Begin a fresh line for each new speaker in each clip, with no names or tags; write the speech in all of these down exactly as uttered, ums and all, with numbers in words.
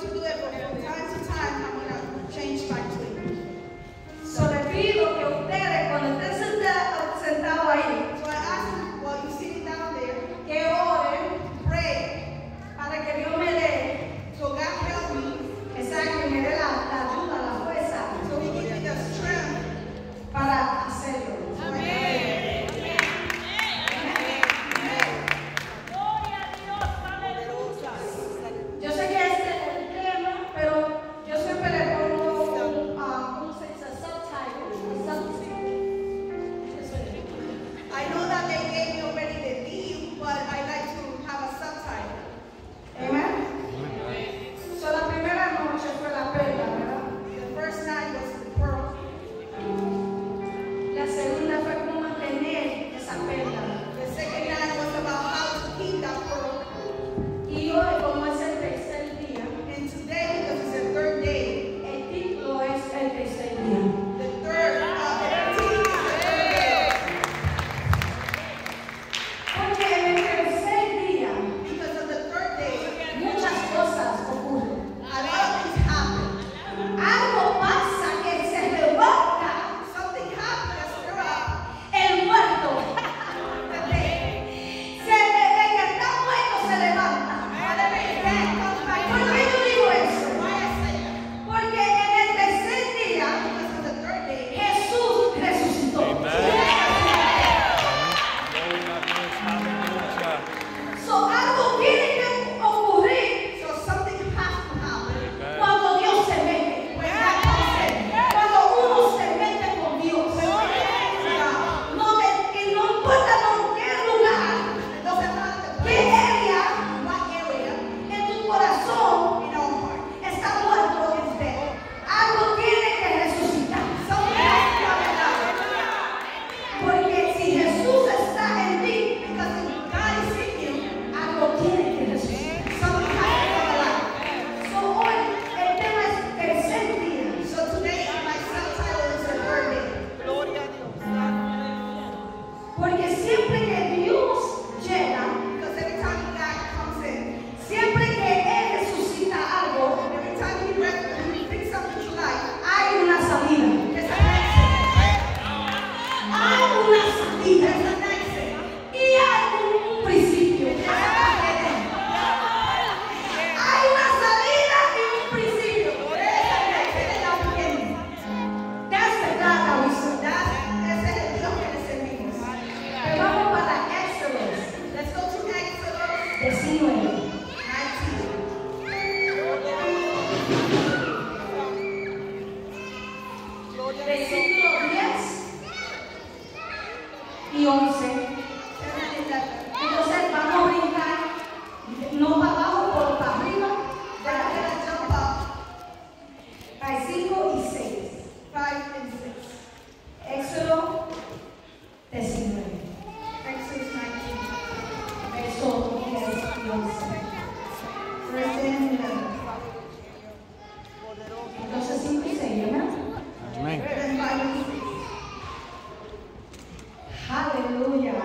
to do it, but from time to time, I'm going to change my tweet.
So le pido que ustedes, cuando estén sentados sentado ahí,
So I asked them, well, you see me down there,
que oren
pray.
para que Dios me dé,
So God help me.
exacto, que me dé la, la ayuda, la fuerza
So He give me the strength.
para hacerlo.
Amen.
Yo sé que este es el tema, pero yo siempre le pongo un, ah, ¿cómo se dice? Subtitle. Subtitle.
I know that they gave me already the theme, but I like to have a subtitle.
Amen. So la primera noche fue la perla, ¿verdad?
The first night was the pearl.
La segunda fue cómo mantener esa perla.
The second night was about how to keep that pearl.
Y hoy, como es el tercer día,
And today, because it's the third day,
el título es el tercer día.
the third, uh, the theme is the third day.
Porque en el tercer día
Because on the third day,
muchas cosas ocurren.
a lot of things happen.
Algo pasa que se levanta
Something happened that stir up
el muerto.
the day.
Se, el que está muerto se levanta.
Whatever is dead comes back to
¿Por qué
life.
yo digo eso?
Why I say that?
Porque en el tercer día
Because on the third day,
Jesús resucitó. So, algo tiene que ocurrir
so something has to happen.
cuando Dios se mete.
When that comes in,
Cuando uno se mete con Dios. No, que, que no importa con qué lugar,
it doesn't matter the
qué
place,
área
what area,
en tu corazón
in our heart.
está muerto. Es dead. Algo tiene que resucitar.
Something has to come alive.
Porque si Jesús está en ti,
Because if God is in you,
algo tiene que resucitar.
something has to come alive.
So, hoy el tema es tercer día.
So today, my subtitle is the third day.
Porque siempre que Dios llega,
Because every time God comes in,
siempre que Él resucita algo,
every time He re- He brings something to life,
hay una salida.
there's an exit.
Hay una salida.
There's an exit.
Y hay un principio.
There's a beginning.
Hay una salida y un principio.
There is an exit and a beginning.
That's the God that we serve.
That- ese es el Dios que le servimos.
Pero vamos para Éxodo
Let's go to Exodus
diecinueve.
nineteen.
Versículo diez y once.
ten and eleven.
Entonces vamos a brincar, no para abajo, pero para arriba,
Then I'm going to jump up
para cinco y seis.
five and six.
Éxodo diecinueve,
Exodus nineteen.
verso diez y once.
Verse ten and eleven.
Entonces cinco y seis, ¿verdad?
Then five and six.
Aleluya.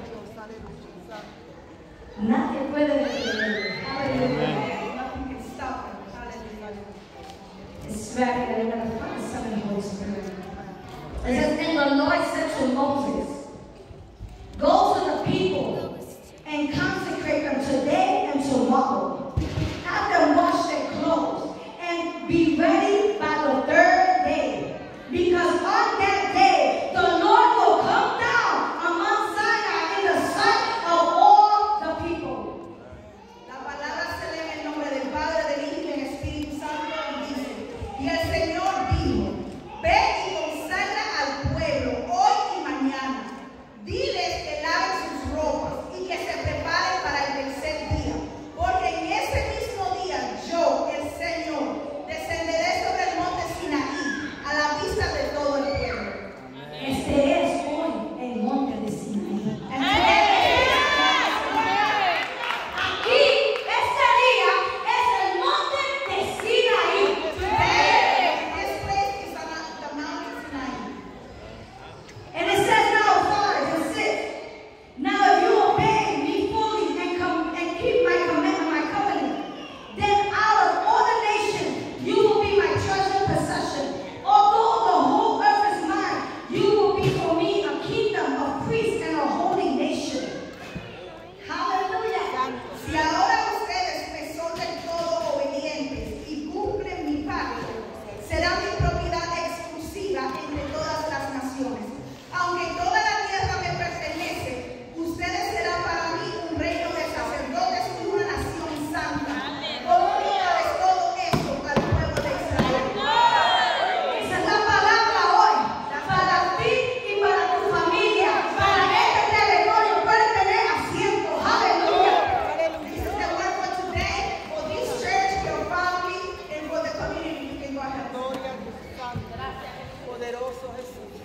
Nadie puede detenerlo. Aleluya.
Nothing can stop him. Hallelujah.
It's very that they're going to find something Holy Spirit. It says, and the Lord said to Moses, go to the people and consecrate them today and tomorrow. Have them wash their clothes and be ready by the third day. Because on that day, the Lord will come down on Mount Sinai in the sight of all the people.
La palabra se lee en el nombre del Padre, del Hijo y del Espíritu Santo y dice, y el Señor dijo, ve y consagra al pueblo hoy y mañana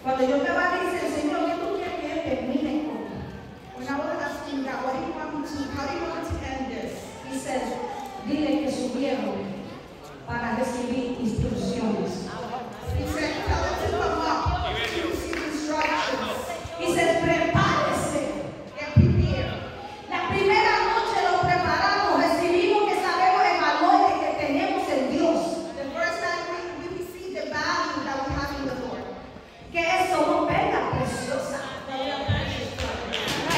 Cuando yo estaba diciendo, Señor, ¿qué tú quieres que yo termine con?
When I was asking God, what do you want me to, how do you want me to end this?
He said, dile que subieron para recibir instrucciones.
He said, tell them to come up to receive instructions.
He said, prepárese.
Get prepared.
La primera noche lo preparamos, recibimos que sabemos el valor de que tenemos en Dios.
The first time we, we received the value that we have in the Lord.
Que es somos perla preciosa.
That we are precious to Him.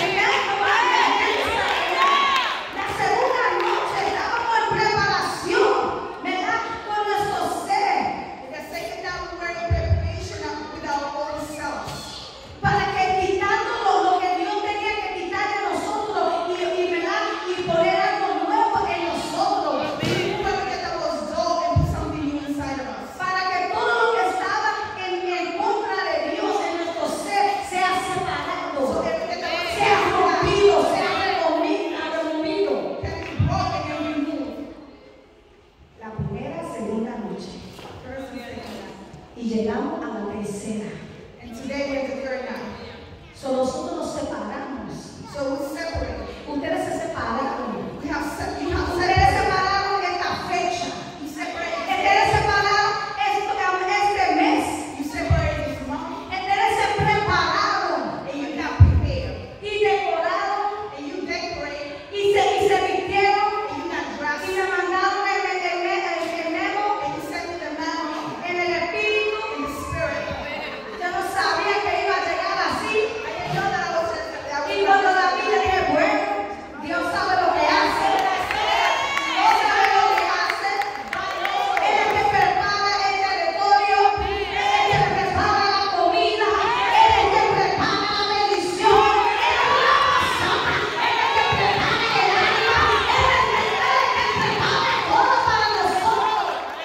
La segunda noche estábamos en preparación, ¿verdad? Con nuestro ser,
The second time we were in preparation of- with our own selves.
para que quitando lo que Dios tenía que quitar de nosotros y, y, ¿verdad? Y poner algo nuevo en nosotros.
We remove everything that was dull and put something new inside of us.
Para que todo lo que estaba en, en contra de Dios en nuestro ser sea separado,
So everything that was
sea
dull
rompido, sea removido. removido.
can be broken and removed.
La primera, segunda noche.
First and second.
Y llegamos a la tercera.
And today we're the third night.
So nosotros nos separamos.
So we separate.
Ustedes se separaron.
We have se- you have
Ustedes
separated.
separaron esta fecha.
You separated.
Ustedes separaron esto, este mes.
You separated this month.
Ustedes se prepararon
And you got prepared.
y decoraron
And you decorated.
y se, y se vistieron
And you got dressed.
y me mandaron el, el, el, el, el memo
And you sent me the memo
en el espíritu.
in the spirit.
Yo no sabía que iba a llegar así.
I didn't know that I was that I
Y
was
cuando la vi le dije, bueno, Dios sabe lo que hace. Dios sabe lo que hace. Él es el que prepara el territorio. Él es el que prepara la comida. Él es el que prepara la bendición. Él es la persona. Él es el que prepara el alma. Él es el que, él es el que prepara todo para nosotros.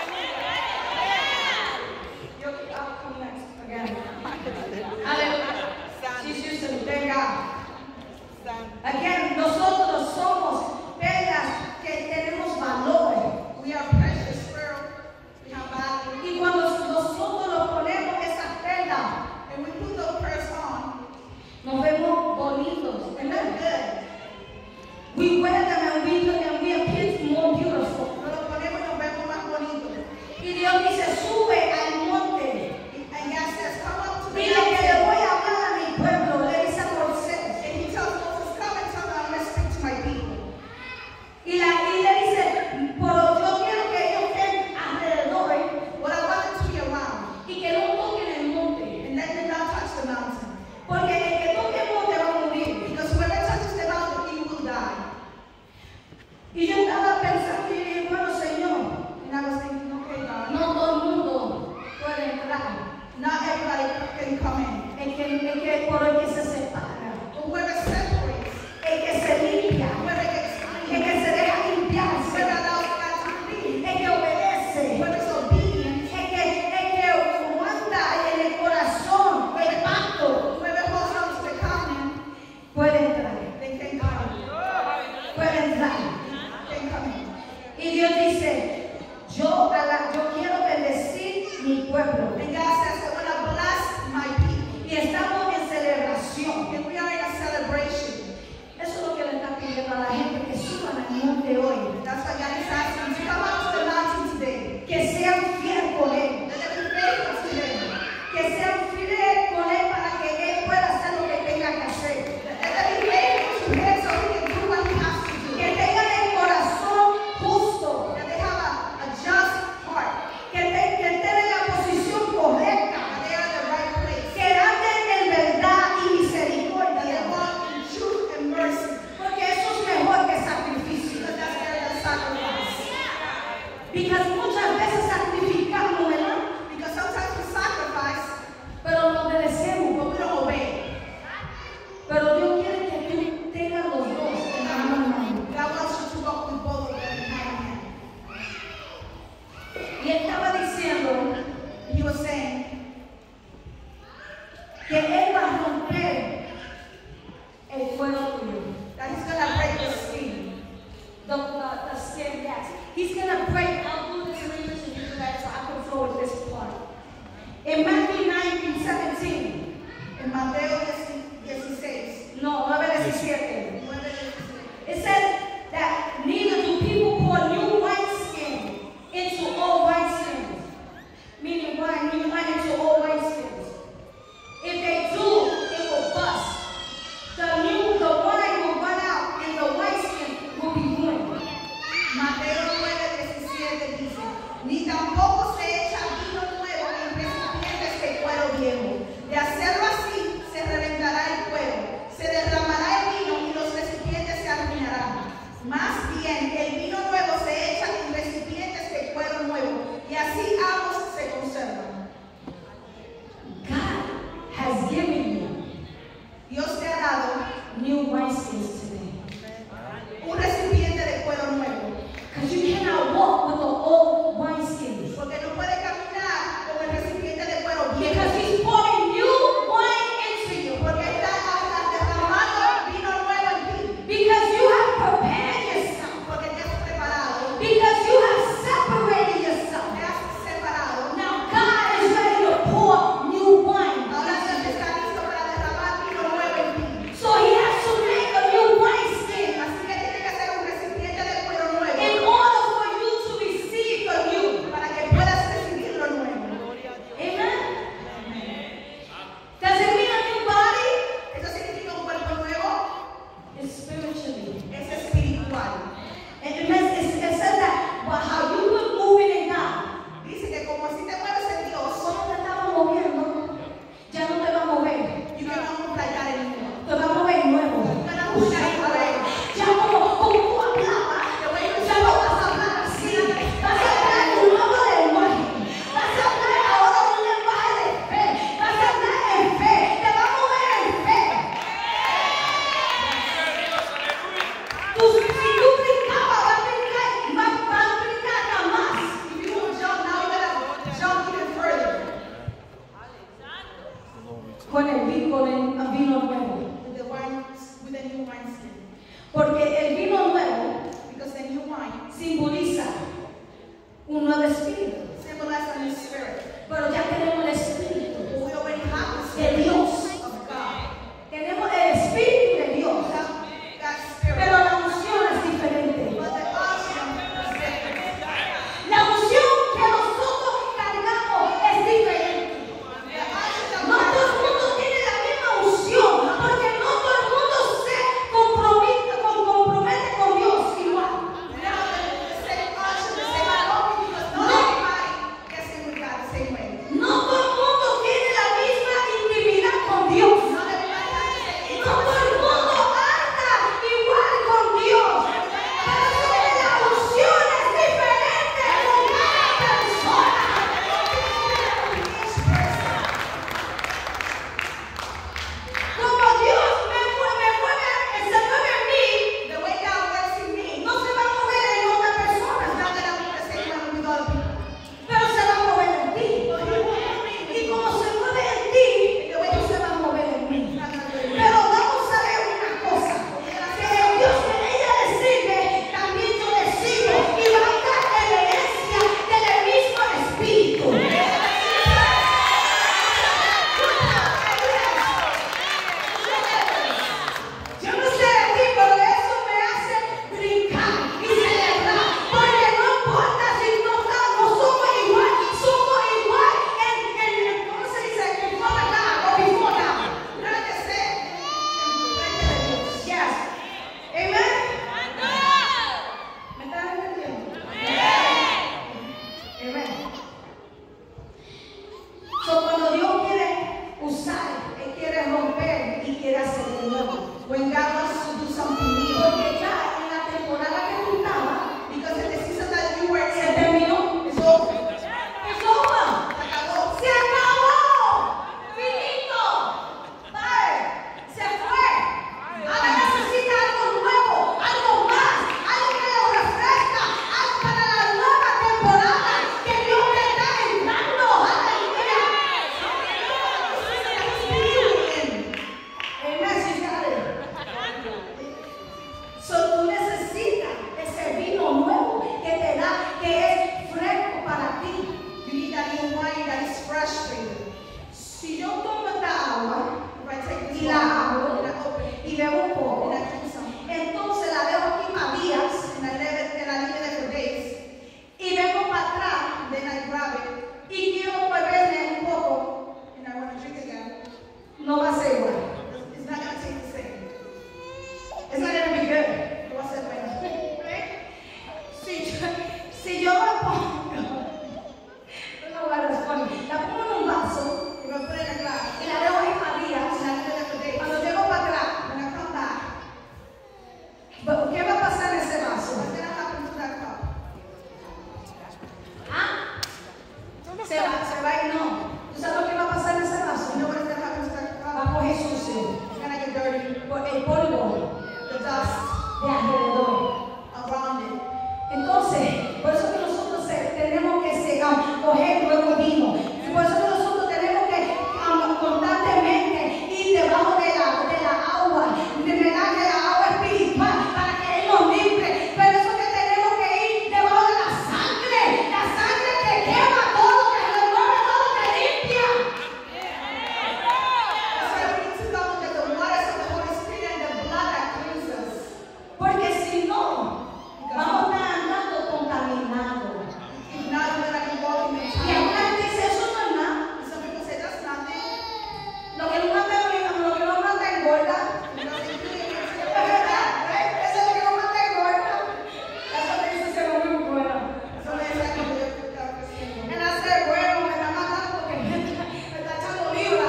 Yo, I'll come next again. Aleluya. She's used to it. Thank God. Again, nosotros somos perlas que tenemos valor.
We are precious pearl. We have value.
Y cuando nosotros nos ponemos esas perlas,
And we put those pearls on.
nos vemos bonitos.
And they're good.
We wear them and we, and we appear more beautiful.
Nos los ponemos y nos vemos más bonitos.
Y Dios dice, sube al monte.
And God says, come up to the
Dile que le
mountain.
voy a hablar a mi pueblo. Le dice a Moisés.
And he tells Moses, come and tell me I'm going to speak to my people.
Y, la, y le dice, pero yo quiero que ellos estén alrededor
What I want them to be around.
y que no toquen el monte.
And let them not touch the mountain.
Porque el que toque el monte va a morir.
Because whoever touches the mountain, he will die.
Y yo estaba pensando y dije, bueno, Señor,
And I was thinking, okay, God,
no todo el mundo puede entrar.
not everybody can come in.
El que, el que, por el que se separa,
But whoever separates,
el que se limpia,
whoever gets
el
clean,
que se deja limpiarse,
whoever allows God to clean,
el que obedece,
whoever's obedient,
el que, el que aguanta en el corazón el pacto,
whoever holds on to the covenant,
puede entrar,
they can come.
puede entrar.
Can come in.
Y Dios dice, yo, a la- yo quiero bendecir mi pueblo.
And God says, I want to bless my people.
Y estamos en celebración.
And we are in a celebration.
Eso es lo que le está pidiendo a la gente que suban al monte hoy.
That's why God is asking you to come up to the mountain today.
Que sean fieles con Él.
Let them be faithful to Him.
Que sean fieles con Él para que Él pueda hacer lo que tenga que hacer.
Let them be faithful to Him so He can do what He has to do.
Que tengan el corazón justo.
That they have a, a just heart.
Que, te- que estén en la posición correcta.
That they are in the right place.
Que anden en verdad y
That they
misericordia.
walk in truth and mercy.
Porque eso es mejor que sacrificio.
Because that's better than sacrifice.
Porque muchas veces sacrificamos, ¿verdad?
Because sometimes we sacrifice,
Pero no obedecemos.
but we don't obey.
Pero Dios quiere que tú tengas los dos en la mano.
God wants you to walk with both of them hand in hand.
Y Él estaba diciendo
He was saying
que Él va a romper el fuego tuyo.
that He's going to break the skin.
The, the, the skin, yes. He's going to break. I'll do this in English and you do that so I can flow with this part. In Matthew nineteen seventeen, espíritu.
Symbolize a new spirit.
Pero ya tenemos el espíritu
But we already have the
de
spirit
Dios.
of God.
Tenemos el espíritu de Dios.
That, that spirit.
Pero la unción es diferente.
But the unction is different.
La unción que nosotros cargamos es diferente.
The unction that we
No todo el
have.
mundo tiene la misma unción, porque no todo el mundo se compromete con, compromete con Dios igual.
We don't have the same unction, the same anointing, because not everybody gets in with God the same way.
No todo el mundo tiene la misma intimidad con Dios.
Not everybody has the same
No todo el mundo anda igual con Dios. Pero la unción es diferente con cada persona. Como Dios me mueve, me mueve, se mueve en mí,
The way God works in me,
no se va a mover en otra persona,
not that I'm the same way with other people.
pero se va a mover en ti.
But He will move me
Y como se mueve en ti,
the way
Él se va a mover en mí.
He's not going to do it.
Pero vamos a ver una cosa, que Dios que ella le sirve, también yo le sirvo, y vaya en la herencia del mismo Espíritu. Yo no sé de ti, pero eso me hace brincar y celebrar, porque no importa si no, no somos igual, somos igual en, en, en ¿cómo se dice? En forma o before God.
We're not the same in the way of Dios.
Yes. Amen. ¿Me están entendiendo? Amen. So, cuando Dios quiere usar, Él quiere romper y quiere hacer de nuevo.
When God wants to do something new,
Porque ya en la temporada que tú estabas,
because in the season that you were
se
in,
terminó.
it's over.
Es over.
Se acabó.
Se acabó. Finito. Bye. Se fue. Ahora necesita algo nuevo, algo más, algo que lo refresca, algo para la nueva temporada que Dios le está entrando. Aleluya. Amen. She's got it. So tú necesitas ese vino nuevo que te da, que es fresco para ti.
You need that new wine that is fresh for you.
Si yo tomo esta agua
If I take this
y la
wine
abro
and I open it,
y bebo un poco,
and I drink some,
entonces la dejo aquí para días
and I leave it, and I leave it there for days,
y vengo para atrás
then I grab it,
y quiero beberme un poco,
and I want to drink again,
no va a ser igual.
it's not going to taste the same.
It's not gonna be good.
It wasn't bueno.
Right? Si yo, si yo la pongo, no what is funny, la pongo en un vaso
If I put it in a glass,
y la dejo ahí para días,
and I leave it there for days,
cuando llego para atrás,
when I come back,
¿qué va a pasar en ese vaso?
what's going to happen to that cup?
¿Ah? Se va, se va y no. ¿Tú sabes lo que va a pasar en ese vaso?
You know what is going to happen to that
Va
cup?
a coger sucio.
It's going to get dirty.
Por el polvo
The dust
de alrededor.
around it.
Entonces, por eso que nosotros eh, tenemos que se, um, coger nuevo vino. Y por eso que nosotros tenemos que um, constantemente ir debajo de la, de la agua, de, ¿verdad? De la agua espiritual, para que Él nos limpie. Pero eso que tenemos que ir debajo de la sangre, la sangre que quema todo, que remueve todo, que limpia.
That's why we need to come under the waters of the Holy Spirit and the blood that cleanses.
Porque si no, vamos a estar andando contaminados.
If not, we're going to be walking in
Y
time.
alguna gente dice, eso no es nada.
Some people say that's nothing.
Lo que no manda, lo que no manda engorda.
It doesn't do anything.
¿Es verdad? ¿Eh? Eso es lo que no manda engorda. Eso te dice ser muy bueno.
So there's like a way of without Christian.
En hacer bueno, me está matando porque me está, me está echando libra.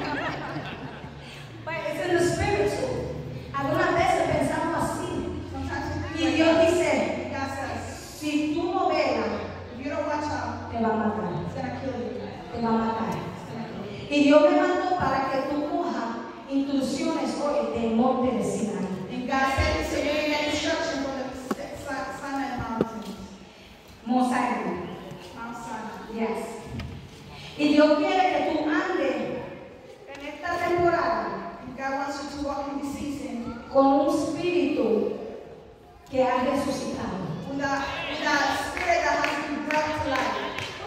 But it's in the spiritual. Algunas veces pensamos así.
Sometimes we
Y
think
Dios
like
dice,
that. God says,
si tú no velas,
if you don't watch out,
te va a matar.
it's going to kill you.
Te va a matar. Y Dios me mandó para que tú cojas instrucciones hoy del monte de Sinaí.
And God said to you in that instruction from the Sinai Mountain,
Mosaico.
Mount Sinai.
Yes. Y Dios quiere que tú andes en esta temporada
And God wants you to walk in this season
con un espíritu que ha resucitado.
with a, with a spirit that has been brought to life.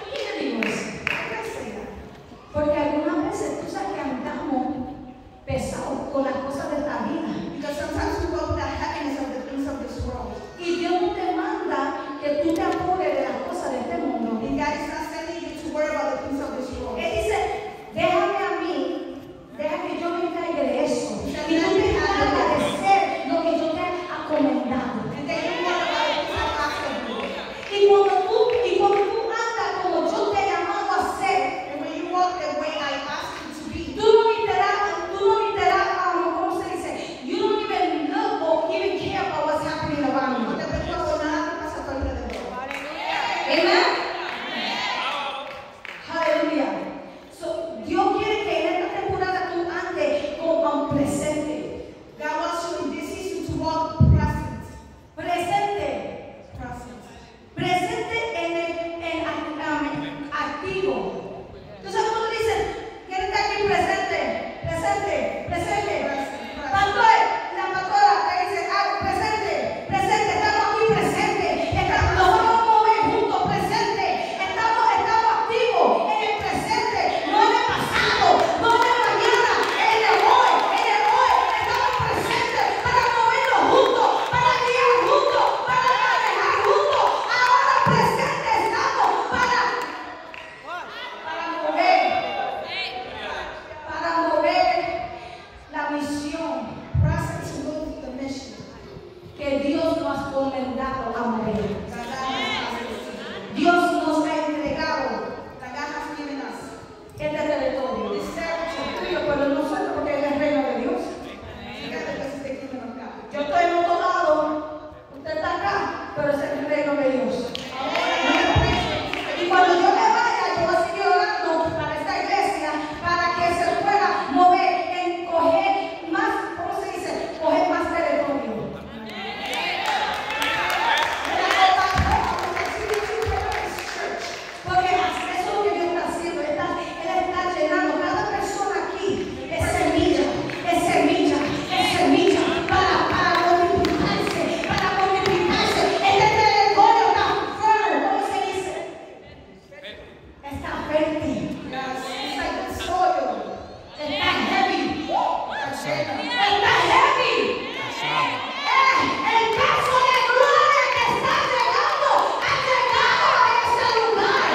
está fértil. It's like the soil. Está heavy. Está heavy. Eh, el peso de gloria que está llegando ha llegado a ese lugar.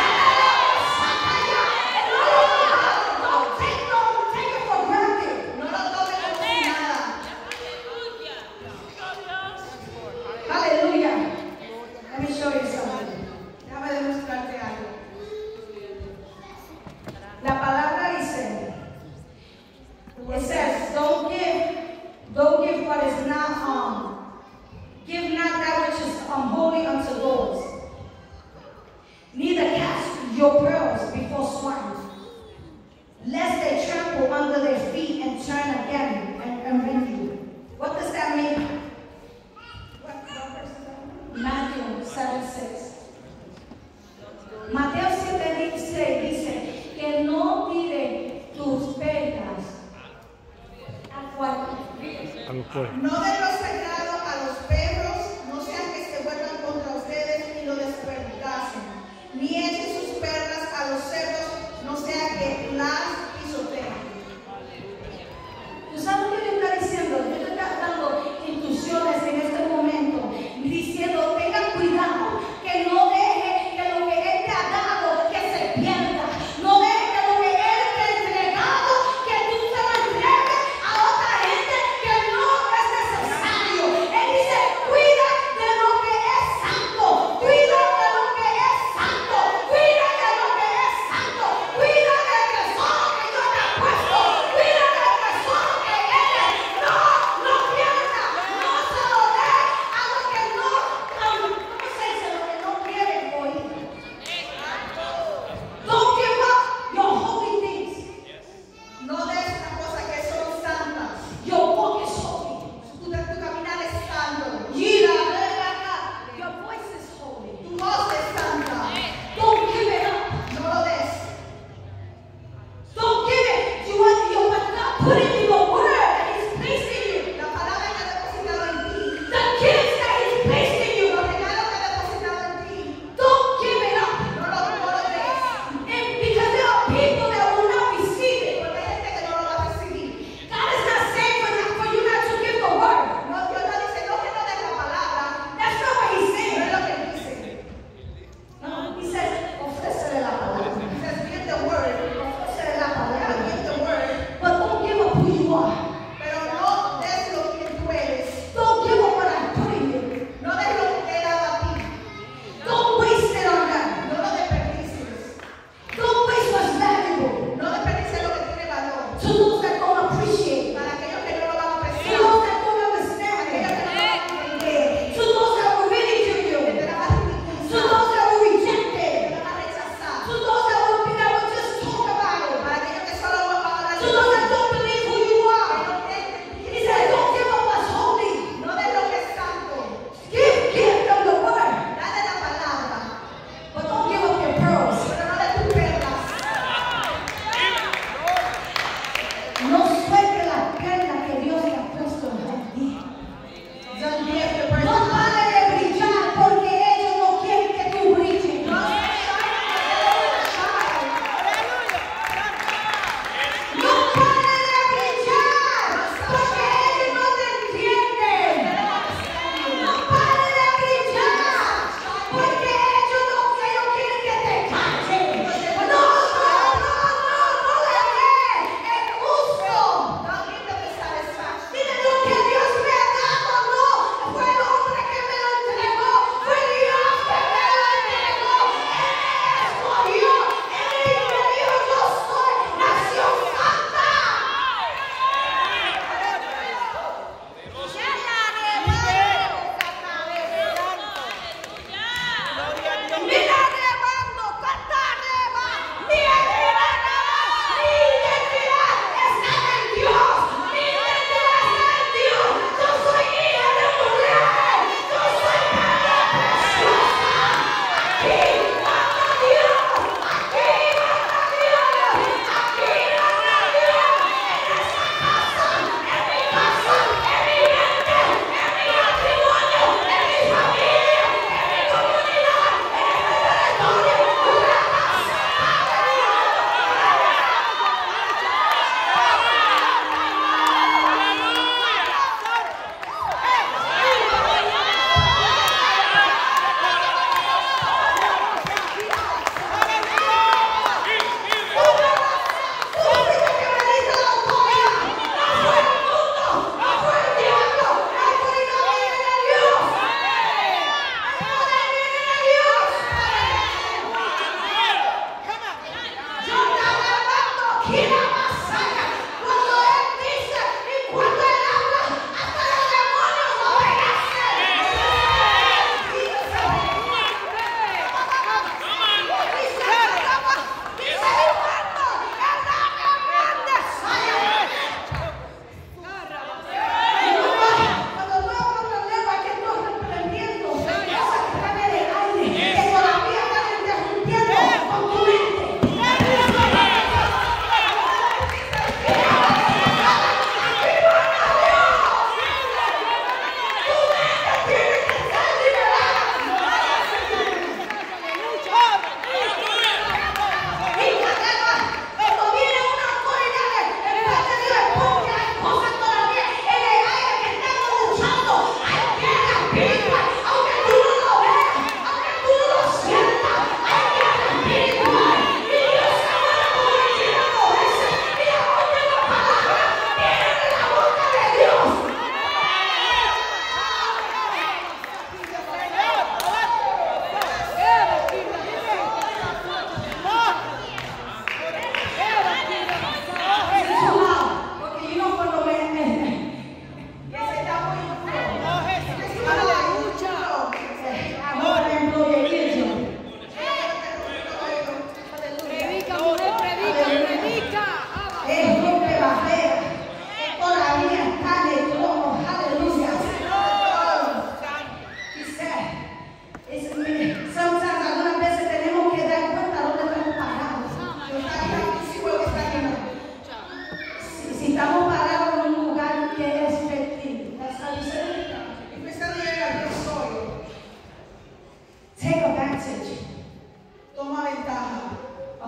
No, no, no, take, no, take it for granted.
No lo tomes como si nada.
Hallelujah. Let me show you something.
Déjame demostrarte algo.
La palabra dice, it says, don't give, don't give what is not, um, give not that which is unholy unto dogs. Neither cast your pearls before swine, lest they trample under their feet and turn again and, and rend you. What does that mean?
What, what verse is that?
Matthew seven six. Mateo siete dice, dice que no tire tus perlas a cual-
Al pueblo.
No den lo sagrado a los perros, no sean que se vuelvan contra ustedes y lo desperdacen. Ni echen sus perlas a los cerdos, no sea que las pisoteen.
¿Tú sabes lo que le está diciendo? Él está dando instrucciones en este momento, diciendo, tenga cuidado, que no deje que lo que Él te ha dado, que se pierda. No deje que lo que Él te ha entregado, que tú se lo entregues a otra gente que no es necesario. Él dice, cuida de lo que es santo, cuida de lo que es santo, cuida de lo que es santo, cuida de que somos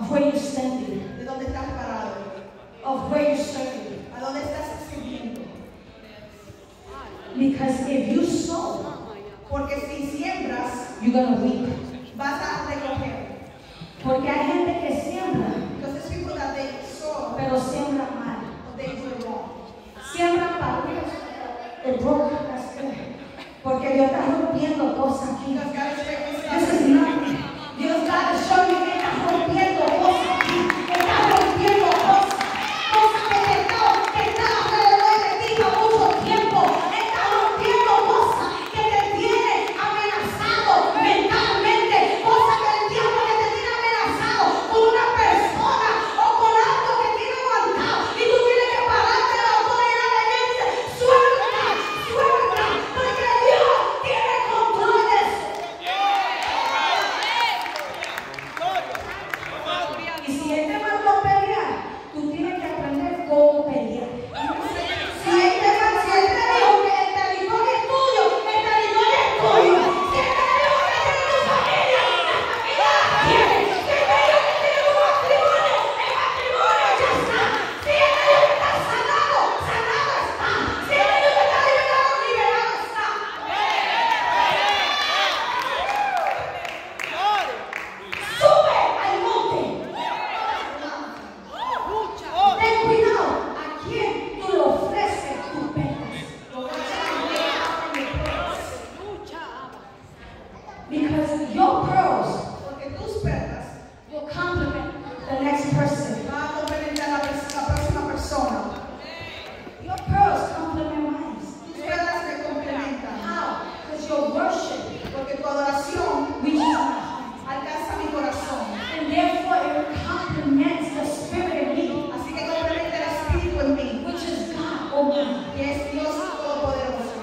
of where you're standing,
de dónde estás parado,
of where you're serving.
a dónde estás sirviendo.
Because if you sow,
Porque si siembras,
you're going to reap.
vas a recoger.
Porque hay gente que siembra,
Because there's people that they sow,
pero siembra mal.
but they do it wrong.
Siembra para Dios, el broke, that's good. Porque Dios está rompiendo cosas aquí.
Because God is making
This
stuff.
is nothing. Dios God is showing you que está rompiendo cosas aquí. Está rompiendo cosas. Cosas que te están, que están alrededor de ti por mucho tiempo. Está rompiendo cosas que te tienen amenazado mentalmente. Cosas que el diablo que te tiene amenazado con una persona o con algo que tiene aguantado. Y tú tienes que pararte de la autoridad de Dios y decir, suelta, suelta. Porque Dios tiene control de eso. Y si Él te mandó a pelear, tú tienes que aprender cómo pelear. Si Él te, si él te dijo que el territorio es tuyo, el territorio es tuyo. Si Él te dijo que tiene tu familia, la familia la tiene. Si Él te dijo que tiene un matrimonio, el matrimonio ya está. Si Él te dijo que estás sanado, sanado está. Si Él te dijo que estás liberado, liberado está. Sube al monte. Ten cuidado a quién tú le ofreces tus perlas. Because your pearls
Porque tus perlas
will complement the next person.
van a complementar a la, pers- la próxima persona.
Your pearls complement mine.
Tus perlas te complementan.
How? Because your worship
Porque tu adoración
reaches my heart.
alcanza mi corazón.
And therefore it complements the spirit in me,
Así que complementa el espíritu en mí,
which is God Almighty.
que es Dios Todopoderoso.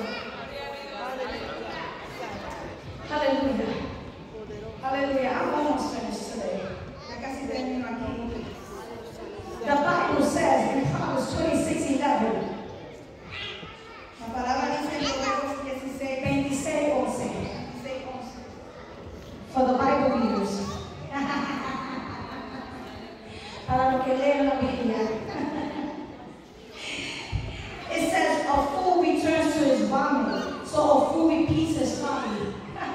Hallelujah. Hallelujah. I'm almost finished today.
Ya casi termino aquí.
The Bible says in Proverbs twenty-six eleven,
La palabra dice en Proverbios dieciséis,
twenty-six once.
dieciséis, once.
For the Bible readers. Para los que leen la Biblia. It says, a fool returns to his vomit, so a fool repeats his folly.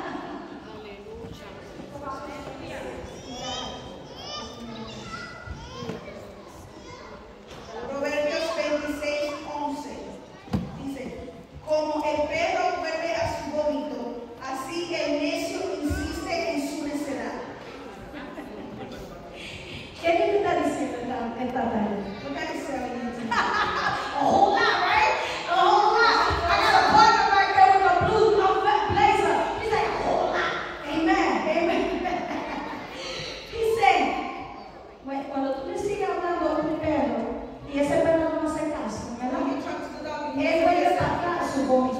Proverbios veintiséis, once. Dice, como el perro vuelve a su vómito, así el necio insiste en su necedad.
¿Qué te está diciendo esta, esta tarde?
What that is telling you?
A whole lot, right? A whole lot. I got a partner right there with a blue a blazer. He's like, a whole lot. Amen. Amen. He's saying, bueno, cuando tú le sigues hablando a un perro y ese perro no hace caso,
When
¿verdad?
you talk to the dog, you
Él vuelve para atrás a su vómito.